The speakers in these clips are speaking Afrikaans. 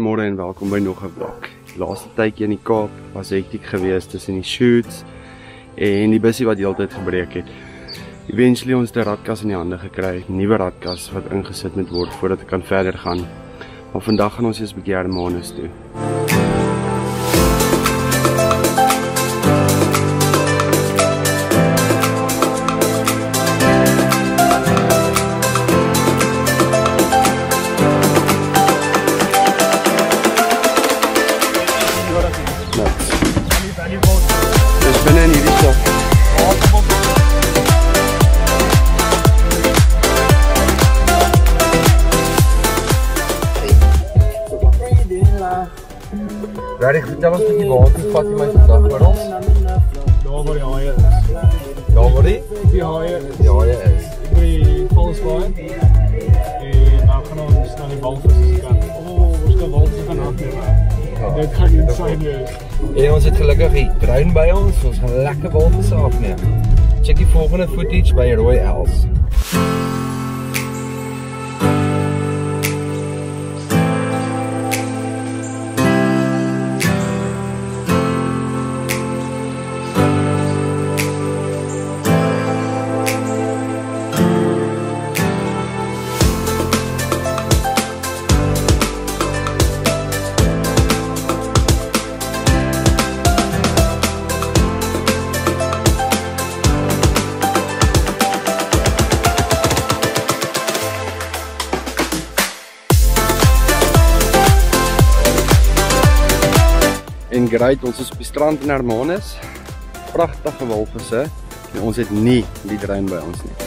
Goeiemôre en welkom by nog 'n vlog. Die laaste tydjie in die Kaap was hektiek geweest tussen die shoots en die bussie wat heeltyd gebreek het. Eventually ons die radkas in die hande gekry, nuwe radkas wat ingesit moet word voordat ek kan verder gaan. Maar vandag gaan ons eers 'n bietjie Hermanus toe. Dus binne in hierdie stad. Redig, vertel ons met die water, vat jy my vandag vir ons? Daar waar die haie is. Daar waar Die haie is. die haie is. Ek wil die valswaai. En nou gaan ons na die walvisse kant. Ons kan walvisse gaan afneem. Dit gaan insane wees. En ons het gelukkig die drone by ons gaan lekker walvisse afneem. Check die volgende footage by Rooi Els. En great, ons is op die strand in Hermanus. Pragtige walvisse. En ons het nie die drone by ons nie.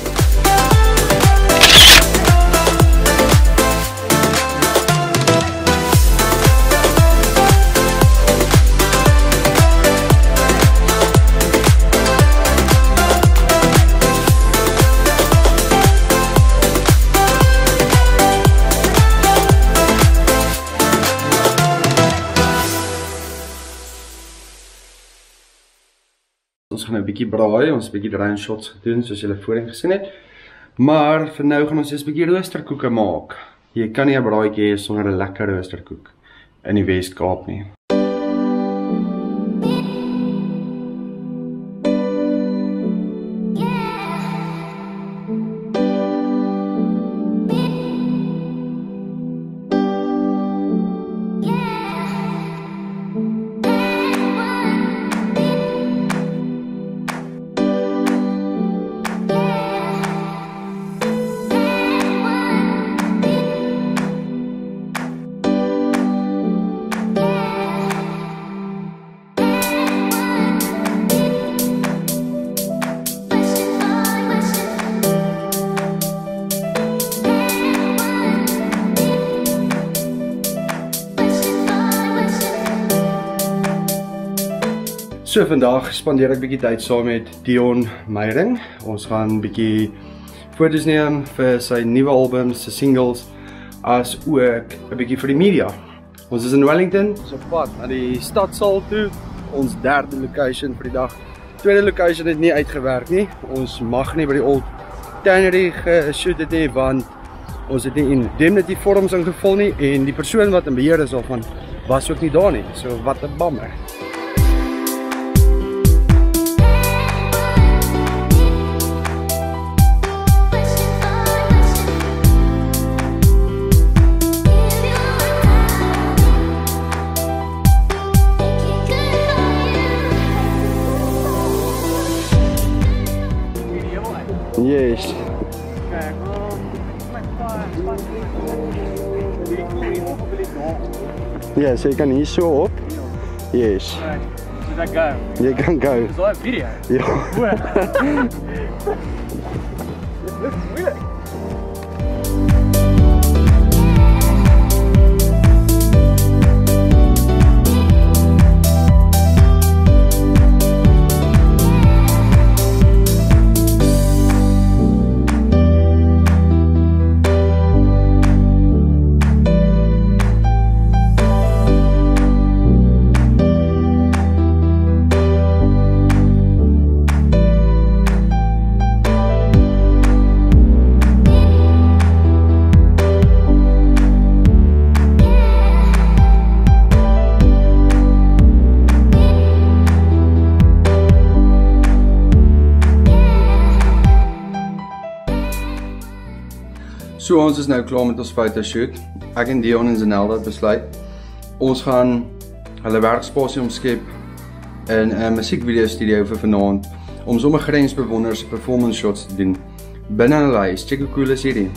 Ons gaan 'n bietjie braai, ons 'n bietjie drone shots gedoen soos julle voorheen gesien het. Maar vir nou gaan ons eers 'n bietjie roosterkoeke maak. Jy kan nie 'n braaitjie hê sonder 'n lekker roosterkoek in die Wes-Kaap nie. So vandag spandeer ek bietjie tyd saam met Dion Meyering. Ons gaan bietjie foto's neem vir sy nuwe album, sy singles, as ook 'n bietjie vir die media. Ons is in Wellington, ons op pad na die stadsaal toe, ons derde location vir die dag. Tweede location het nie uitgewerk nie. Ons mag nie by die Old Tannery geshoot het nie, want ons het nie indemnity vorms ingevul nie en die persoon wat in beheer is daarvan was ook nie daar nie. So wat 'n bammer. Yes. Ja, so jy kan hier so op. Yes. So dat go. Jy kan go. Is daai 'n video? Ja. Dit is moeilik. So ons is nou klaar met ons fotoshoot. Ek en Dion en Zanelda het besluit ons gaan hulle werkspasie omskep in 'n musiekvideo studio vir vanaand om sommer grensbewoners performance shots te doen binne hulle huis. Check hoe cool is hierdie.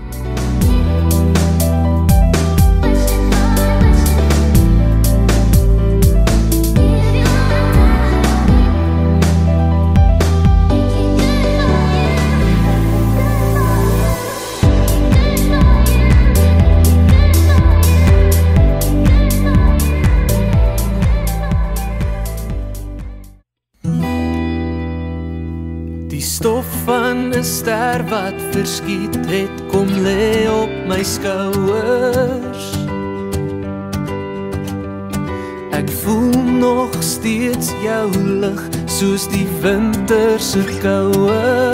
Die stof van 'n ster wat verskiet het, kom lê op my skouers. Ek voel nog steeds jou lig, soos die winter se koue.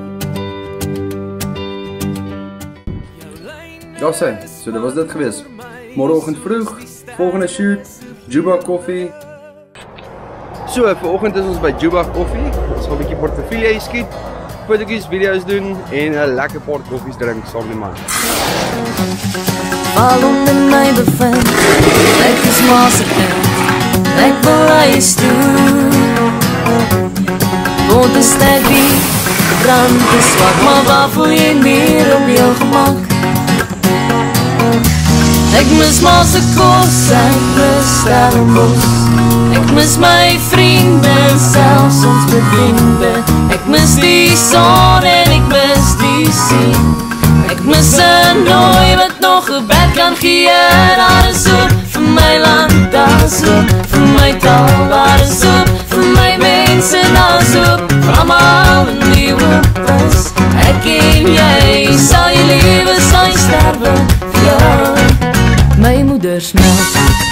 Daar sê, so dit was dit gewees. Môreoggend vroeg, volgende shoot, Juba Koffie. So, vanoggend is ons by Juba Koffie. Ons gaan 'n bietjie portefeulje skiet, fotootjies, video's doen en 'n lekker paar koffies drink saam met my. Val onder my bevind, ek is maar se kind, ek wil huis toe. Want is net die brand is swak, maar waar voel jy meer op jou gemak? Ek mis maar se kos, ek mis sterrenbos. Ek mis my vriende, selfs ons bevriende. Ek mis die son en ek mis die see. Ek mis 'n nooi wat nog 'n bed kan gee. Daar is hoop vir my land, daar is hoop vir my taal, daar is hoop vir my mense, daar is hoop vir almal in die hoop is. Ek en jy, sal jy lewe, sal jy sterwe vir jou, my moeders melk.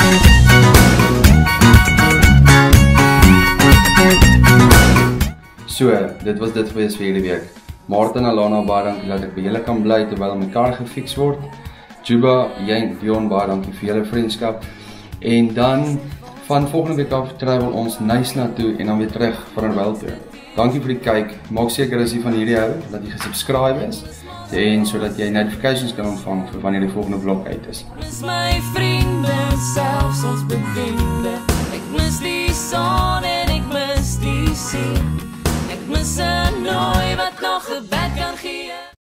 So, dit was dit gewees vir hierdie week. Martin en Alana, baie dankie dat ek by julle kan bly terwyl my kar gefiks word. Juba, jy en Dion, baie dankie vir julle vriendskap. En dan van volgende week af travel ons Knysna toe en dan weer terug Varenwel toe. Dankie vir die kyk. Maak seker as jy van hierdie hou dat jy gesubscribe is en sodat jy notifications kan ontvang vir wanneer die volgende vlog uit is. Mis my vriende, selfs ons bevriende. Ek mis die son en ek mis die see. Ek mis 'n nooi wat nog 'n bed kan gee.